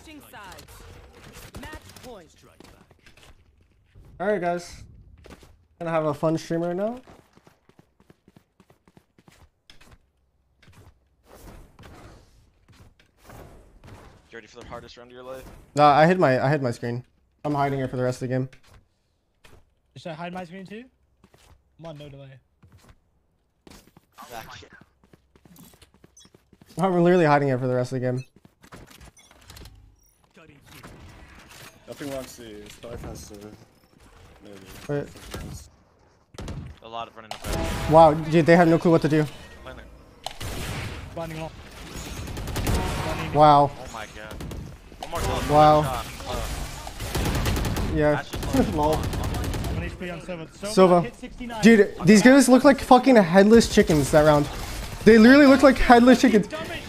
Switching sides. Match point. Alright, guys. Gonna have a fun stream right now. You ready for the hardest round of your life? Nah, I hid my screen. I'm hiding it for the rest of the game. Should I hide my screen too? I'm on no delay. Back. I'm literally hiding it for the rest of the game. Nothing wants to. Spike has to. Maybe. Wait. A lot of running up. Wow, dude, they have no clue what to do. Blinding off. Wow. Oh my god. One more kill. Wow. Yeah. Lol. 1 HP on Sova. Sova. Hit 69. Dude, these guys look like fucking headless chickens that round. They literally look like headless chickens.